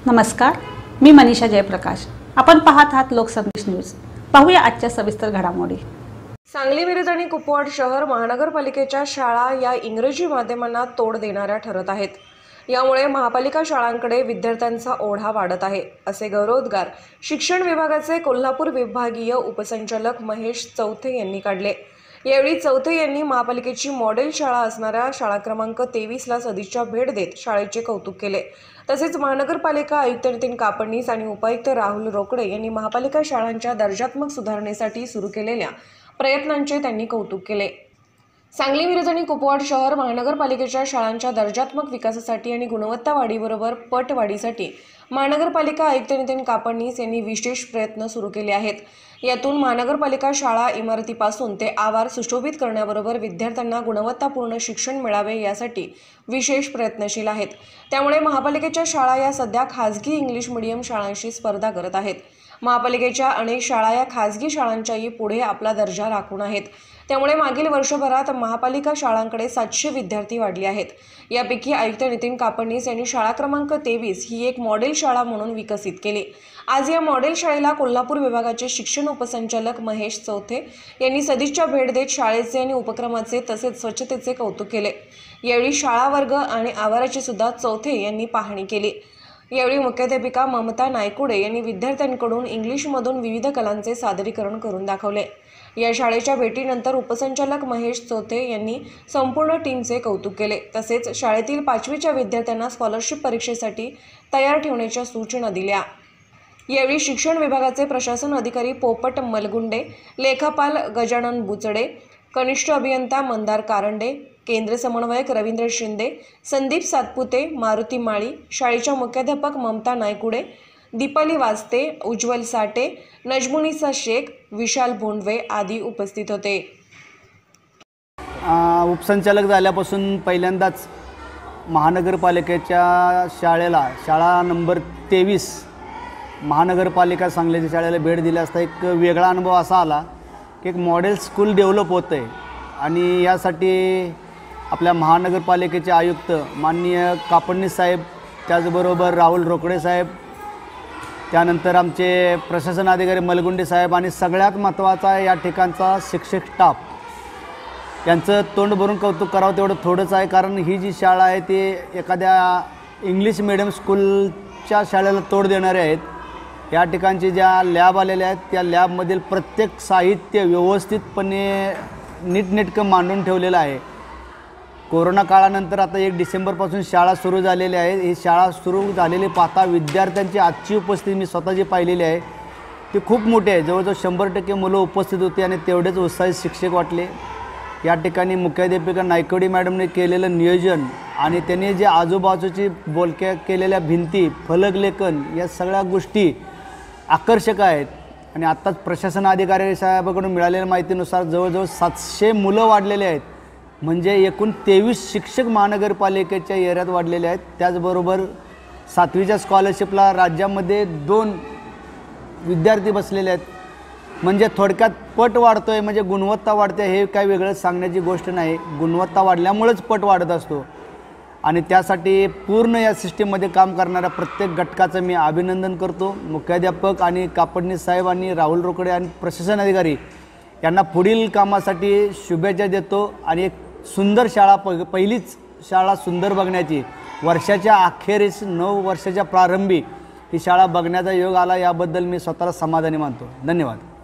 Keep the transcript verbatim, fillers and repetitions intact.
नमस्कार, मी मनीषा जयप्रकाश। आपण पाहत आहात लोकसंदेश न्यूज। पाहूया आजच्या सविस्तर घडामोडी। सांगली मिरज आणि कुपवाड शहर महानगरपालिकेच्या शाळा या इंग्रजी माध्यमांना तोड देणाऱ्या ठरत आहेत। यामुळे महापालिका शाळांकडे विद्यार्थ्यांचा ओढा वाढत आहे, असे गौरवोद्गार शिक्षण विभागाचे कोल्हापूर विभागीय उपसंचालक महेश चौथे यांनी काढले। यावेळी चौथे यांनी महापालिकेची मॉडेल शाळा असणाऱ्या शाळा क्रमांक तेवीस ला सदिच्छा भेट देत शाळेचे कौतुक केले। तसेच महानगरपालिका आयुक्त नितीन कापडणीस आणि उपायुक्त राहुल रोकडे यांनी महापालिका शाळांच्या दर्जात्मक सुधारणेसाठी सुरू केलेल्या प्रयत्नांचे त्यांनी कौतुक केले। सांगली मिरज आणि कुपवाड शहर महानगरपालिकेच्या शाळांच्या दर्जात्मक विकासासाठी आणि गुणवत्ता वाढीबरोबर पट वाढीसाठी महानगरपालिका आयुक्त नितीन कापडणीस यांनी विशेष प्रयत्न सुरू केले आहेत। यातून महानगरपालिका शाळा इमारतीपासून ते आवार सुशोभित करण्याबरोबर विद्यार्थ्यांना गुणवत्तापूर्ण शिक्षण मिळावे यासाठी विशेष प्रयत्नशील आहेत। त्यामुळे महापालिकेच्या शाळा या सध्या खासगी इंग्लिश मीडियम शाळांशी स्पर्धा करत आहेत। महापालिकेच्या अनेक शाळा या खासगी शाळांच्याही पुढे आपला दर्जा राखून आहेत। त्यामुळे मागील वर्षभरात महापालिका शाळांकडे सातशे विद्यार्थी वाढले आहेत। यापैकी आयुक्त नितीन कापडणीस यांनी शाळा क्रमांक तेवीस ही एक मॉडेल शाळा म्हणून विकसित केली। आज या मॉडेल शाळेला कोल्हापूर विभागाचे शिक्षण उपसंचालक महेश चौथे यांनी सदिच्छा भेट देत शाळेचे आणि उपक्रमाचे तसेच स्वच्छतेचे कौतुक केले। यावेळी शाळा वर्ग आणि आवाराची सुद्धा चौथे यांनी पाहणी केली। यावेळी मुख्याध्यापिका ममता नायकुडे यांनी विद्यार्थ्यांकडून इंग्लिशमधून विविध कलांचे सादरीकरण करून दाखवले। या शाळेच्या भेटीनंतर उपसंचालक महेश चौथे यांनी संपूर्ण टीमचे कौतुक केले। तसेच शाळेतील पाचवीच्या विद्यार्थ्यांना स्कॉलरशिप परीक्षेसाठी तयार ठेवण्याच्या सूचना दिल्या। यावेळी शिक्षण विभागाचे प्रशासन अधिकारी पोपट मलगुंडे, लेखापाल गजानन बुचडे, कनिष्ठ अभियंता मंदार कारंडे, केंद्र समन्वयक रवींद्र शिंदे, संदीप सातपुते, मारुती माळी, शाळेच्या मुख्याध्यापक ममता नायकुडे, दीपाली वास्ते, उज्ज्वल साटे, नजमुनिसा शेख, विशाल भोंडवे आदी उपस्थित होते। उपसंचालक झाल्यापासून पहिल्यांदाच महानगरपालिकेच्या शाळेला शाळा नंबर तेवीस महानगरपालिका सांगलीच्या शाळेला भेट दिली असता एक वेगळा अनुभव असा आला की एक मॉडेल स्कूल डेव्हलप होतं आहे आणि यासाठी आपल्या महानगरपालिकेचे आयुक्त माननीय कापडणीस साहेब, त्याचबरोबर राहुल रोकडे साहेब, त्यानंतर आमचे प्रशासन अधिकारी मलगुंडे साहेब आणि सगळ्यात महत्त्वाचा या ठिकाणचा शिक्षक स्टाफ यांचं तोंड भरून कौतुक करावं तेवढं थोडंच आहे। कारण ही जी शाळा आहे ती एखाद्या इंग्लिश मीडियम स्कूलच्या शाळेला तोड देणारे आहेत। या ठिकाणचे ज्या लॅब आलेल्या आहेत त्या लॅबमधील प्रत्येक साहित्य व्यवस्थितपणे नीटनेटकं मांडून ठेवलेलं आहे। कोरोना काळानंतर आता एक डिसेंबरपासून शाळा सुरू झालेली आहे। ही शाळा सुरू झालेली पाहता विद्यार्थ्यांची आजची उपस्थिती मी स्वतः जी पाहिलेली आहे ती खूप मोठी आहे। जवळजवळ शंभर टक्के मुलं उपस्थित होती आणि तेवढेच उत्साहित शिक्षक वाटले। या ठिकाणी मुख्याध्यापिका नायकुडे मॅडमने केलेलं नियोजन आणि त्यांनी जे आजूबाजूची बोलक्या केलेल्या भिंती, फलकलेखन या सगळ्या गोष्टी आकर्षक आहेत। आणि आत्ताच प्रशासन अधिकारी साहेबांकडून मिळालेल्या माहितीनुसार जवळजवळ सातशे मुलं वाढलेले आहेत, म्हणजे एकूण तेवीस शिक्षक महानगरपालिकेच्या एरियात वाढलेले आहेत। त्याचबरोबर सातवीच्या स्कॉलरशिपला राज्यामध्ये दोन विद्यार्थी बसलेले आहेत, म्हणजे थोडक्यात पट वाढतो आहे, म्हणजे गुणवत्ता वाढते। हे काही वेगळं सांगण्याची गोष्ट नाही, गुणवत्ता वाढल्यामुळेच पट वाढत असतो आणि त्यासाठी पूर्ण या सिस्टीममध्ये काम करणाऱ्या प्रत्येक घटकाचं मी अभिनंदन करतो। मुख्याध्यापक आणि कापडणीस साहेब आणि राहुल रोकडे आणि प्रशासन अधिकारी यांना पुढील कामासाठी शुभेच्छा देतो आणि एक सुंदर शाळा प पहिलीच शाळा सुंदर बघण्याची वर्षाच्या अखेरीस नऊ वर्षाच्या प्रारंभी ही शाळा बघण्याचा योग आला, याबद्दल मी स्वतःला समाधानी मानतो। धन्यवाद।